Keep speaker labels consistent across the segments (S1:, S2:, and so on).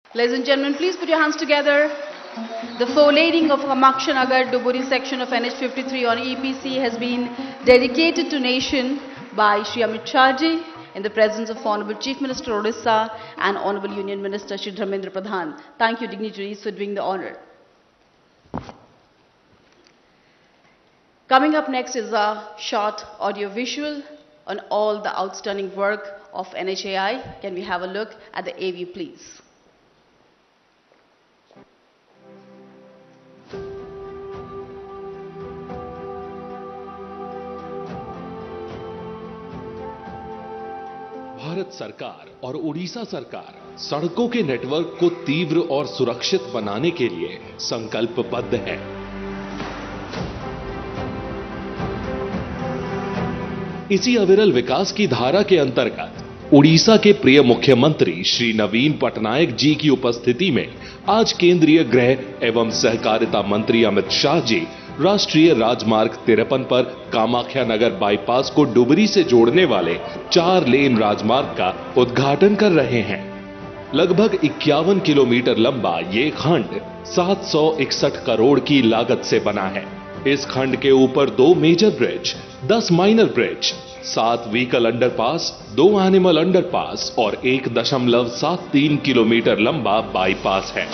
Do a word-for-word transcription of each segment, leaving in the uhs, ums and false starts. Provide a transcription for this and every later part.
S1: Ladies and gentlemen, please put your hands together. The four-laning of Kamakhshanagar Duburi section of N H fifty-three on E P C has been dedicated to nation by Shri Amit Shah ji in the presence of Honorable Chief Minister Odisha and Honorable Union Minister Shri Dharmendra Pradhan. Thank you, dignitaries, for doing the honor. Coming up next is a short audio-visual on all the outstanding work of N H A I. Can we have a look at the A V, please?
S2: Bharat सरकार और उड़ीसा सरकार सड़कों के network को तीव्र और सुरक्षित बनाने के लिए संकल्पबद्ध है। इसी अविरल विकास की धारा के अंतर्गत उड़ीसा के प्रिय मुख्यमंत्री श्री नवीन पटनायक जी की उपस्थिति में आज केंद्रीय गृह एवं सहकारिता मंत्री अमित शाह जी राष्ट्रीय राजमार्ग तिरपन पर कामाख्या नगर बाईपास को डुबरी से जोड़ने वाले चार लेन राजमार्ग का उद्घाटन कर रहे हैं। लगभग इक्यावन किलोमीटर लंबा ये खंड सात सौ इकसठ करोड़ की लागत से बना है। इस खंड के ऊपर दो मेजर ब्रिज, दस माइनर ब्रिज, सात व्हीकल अंडरपास, दो एनिमल अंडरपास और एक दशमलव सात तीन किलोमीटर लंबा बाईपास है।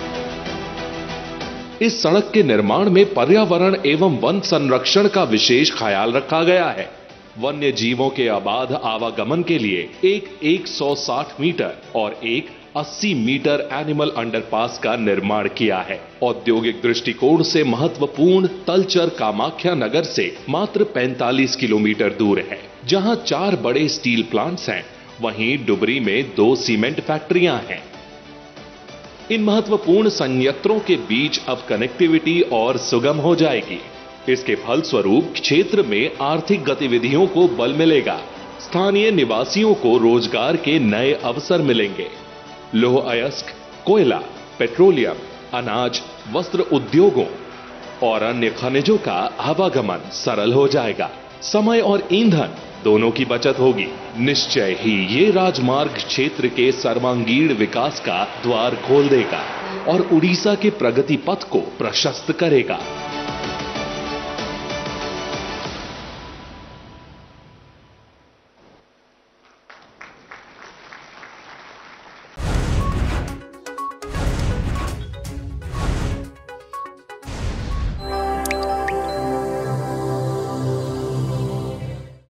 S2: इस सड़क के निर्माण में पर्यावरण एवं वन संरक्षण का विशेष ख्याल रखा गया है। वन्य जीवों के अबाध आवागमन के लिए एक एक सौ साठ मीटर और एक अस्सी मीटर एनिमल अंडरपास का निर्माण किया है। औद्योगिक दृष्टिकोण से महत्वपूर्ण तलचर कामाख्या नगर से मात्र पैंतालीस किलोमीटर दूर है। जहां चार बड़े स्टील प्लांट्स हैं, वहीं डुबरी में दो सीमेंट फैक्ट्रियां हैं। इन महत्वपूर्ण संयंत्रों के बीच अब कनेक्टिविटी और सुगम हो जाएगी। इसके फलस्वरूप क्षेत्र में आर्थिक गतिविधियों को बल मिलेगा। स्थानीय निवासियों को रोजगार के नए अवसर मिलेंगे। लौह अयस्क, कोयला, पेट्रोलियम, अनाज, वस्त्र उद्योगों और अन्य खनिजों का आवागमन सरल हो जाएगा। समय और ईंधन दोनों की बचत होगी। निश्चय ही ये राजमार्ग क्षेत्र के सर्वांगीण विकास का द्वार खोल देगा और उड़ीसा के प्रगति पथ को प्रशस्त करेगा।